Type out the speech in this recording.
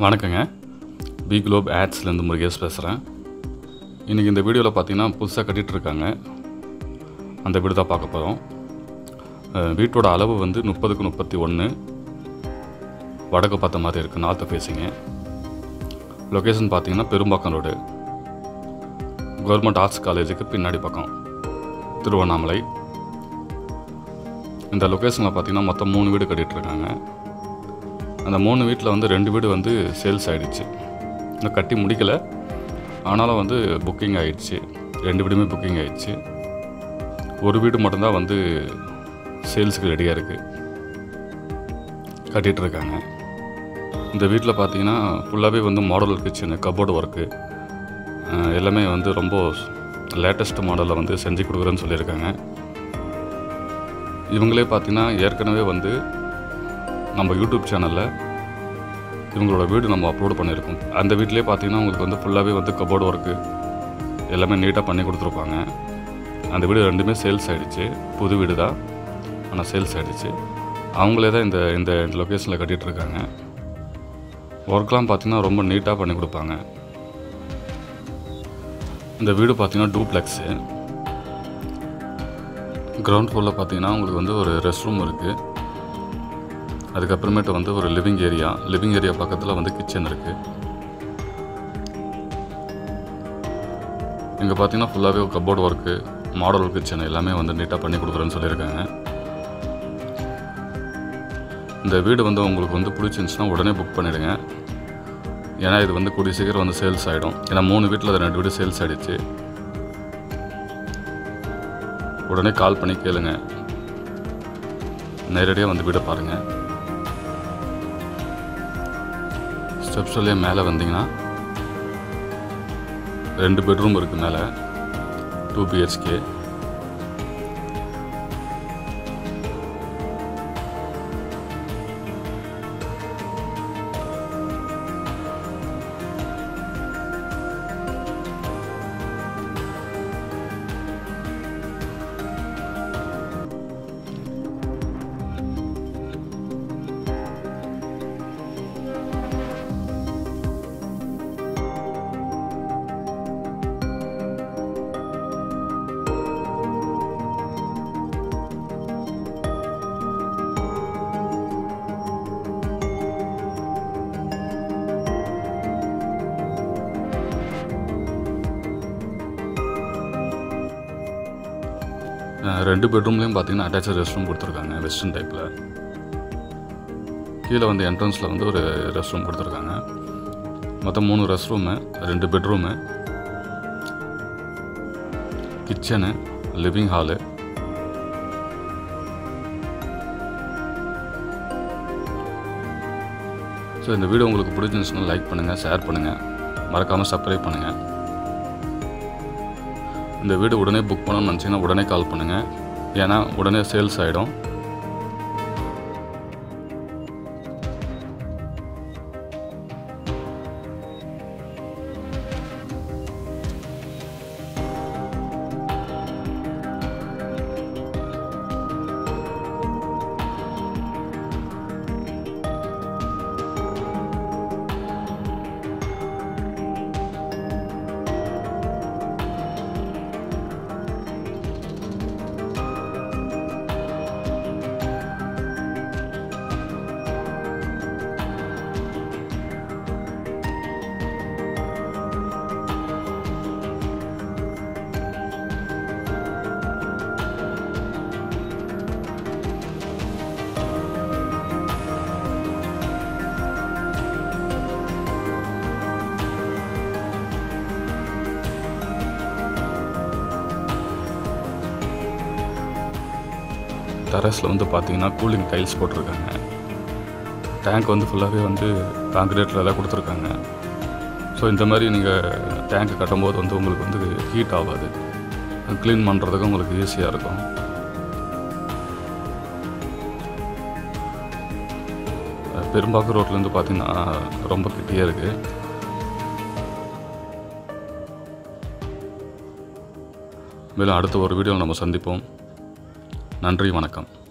வணக்கங்க. B Globe ஆட்ஸ்லேருந்து Murugesh பேசுகிறேன். இன்றைக்கி இந்த வீடியோவில் பார்த்தீங்கன்னா புதுசாக கட்டிகிட்ருக்காங்க. அந்த வீடு தான் பார்க்க போகிறோம். வீட்டோட அளவு வந்து 30x31, வடக்கு பார்த்த மாதிரி இருக்குது, நார்த்து ஃபேஸிங்கு. லொக்கேஷன் பார்த்தீங்கன்னா பெரும்பாக்கம் ரோடு, கவர்மெண்ட் ஆர்ட்ஸ் காலேஜுக்கு பின்னாடி பக்கம், திருவண்ணாமலை. இந்த லொக்கேஷனில் பார்த்தீங்கன்னா மொத்தம் 3 வீடு கட்டிகிட்ருக்காங்க. அந்த 3 வீட்டில் வந்து 2 வீடு வந்து சேல்ஸ் ஆகிடுச்சு. இன்னும் கட்டி முடிக்கலை, ஆனாலும் வந்து புக்கிங் ஆகிடுச்சு. 2 வீடுமே புக்கிங் ஆகிடுச்சு. ஒரு வீடு மட்டும்தான் வந்து சேல்ஸுக்கு ரெடியாக இருக்குது, கட்டிகிட்ருக்காங்க. இந்த வீட்டில் பார்த்தீங்கன்னா ஃபுல்லாகவே வந்து மாடலர் கிச்சனு, கபோர்டு ஒர்க்கு எல்லாமே வந்து ரொம்ப லேட்டஸ்ட் மாடலில் வந்து செஞ்சு கொடுக்குறேன்னு சொல்லியிருக்காங்க. இவங்களே பார்த்தீங்கன்னா ஏற்கனவே வந்து நம்ம யூடியூப் சேனலில் இவங்களோட வீடு நம்ம அப்லோட் பண்ணியிருக்கோம். அந்த வீட்டிலே பார்த்தீங்கன்னா உங்களுக்கு வந்து ஃபுல்லாகவே வந்து கபோர்டு ஒர்க்கு எல்லாமே நீட்டாக பண்ணி கொடுத்துருப்பாங்க. அந்த வீடு 2மே சேல்ஸ் ஆகிடுச்சு. புது வீடு தான், ஆனால் சேல்ஸ் ஆகிடுச்சு. அவங்களே தான் இந்த இந்த லொக்கேஷனில் கட்டிகிட்ருக்காங்க. ஒர்க்லாம் பார்த்திங்கன்னா ரொம்ப நீட்டாக பண்ணி கொடுப்பாங்க. இந்த வீடு பார்த்திங்கன்னா டூப்ளெக்ஸு. கிரவுண்ட் ஃப்ளோரில் பார்த்திங்கன்னா உங்களுக்கு வந்து ஒரு ரெஸ்ட் ரூம் இருக்குது. அதுக்கப்புறமேட்டு வந்து ஒரு லிவிங் ஏரியா பக்கத்தில் வந்து கிச்சன் இருக்குது. இங்கே பார்த்தீங்கன்னா ஃபுல்லாகவே கபோர்டு ஒர்க்கு, மாடல் கிச்சன் எல்லாமே வந்து நீட்டாக பண்ணி கொடுக்குறேன்னு சொல்லியிருக்காங்க. இந்த வீடு வந்து உங்களுக்கு வந்து பிடிச்சிருந்துச்சுன்னா உடனே புக் பண்ணிவிடுங்க. ஏன்னா இது வந்து கூடிய சீக்கிரம் வந்து சேல்ஸ் ஆகிடும். ஏன்னா 3 வீட்டில் 2 வீடு சேல்ஸ் ஆகிடுச்சு. உடனே கால் பண்ணி கேளுங்க, நேரடியாக வந்து வீடை பாருங்கள். ஸ்டெப்ஸ்லேயே மேலே வந்தீங்கன்னா 2 பெட்ரூம் இருக்குது. மேலே 2 BHK. ரெண்டு பெட்ரூம்லேயும் பார்த்தீங்கன்னா அட்டாச்சு ரெஸ்ட் ரூம் கொடுத்துருக்காங்க, வெஸ்டர்ன் டைப்பில். கீழே வந்து என்ட்ரன்ஸில் வந்து ஒரு ரெஸ்ட் ரூம் கொடுத்துருக்காங்க. மொத்தம் 3 rest room, 2 bedroom, kitchen, living hall. So இந்த வீடியோ உங்களுக்கு பிடிச்சிருந்துச்சுன்னா லைக் பண்ணுங்கள், ஷேர் பண்ணுங்கள், மறக்காமல் சப்ஸ்கிரைப் பண்ணுங்கள். இந்த வீடு உடனே புக் பண்ணணும்னு நினச்சிங்கன்னா உடனே கால் பண்ணுங்கள். ஏன்னா உடனே சேல்ஸ் ஆகிடும். டெரஸில் வந்து பார்த்தீங்கன்னா கூலிங் டைல்ஸ் போட்டிருக்காங்க. டேங்க் வந்து ஃபுல்லாகவே வந்து கான்கிரீட்டில் எல்லாம் கொடுத்துருக்காங்க. ஸோ இந்த மாதிரி நீங்கள் டேங்க் கட்டும்போது வந்து உங்களுக்கு வந்து ஹீட் ஆகாது, க்ளீன் பண்ணுறதுக்கு உங்களுக்கு ஈஸியாக இருக்கும். பெரும்பாக்கம் ரோட்லேருந்து பார்த்தீங்கன்னா ரொம்ப கிட்டே இருக்குது. மேலும் அடுத்த ஒரு வீடியோவில் நம்ம சந்திப்போம். நன்றி, வணக்கம்.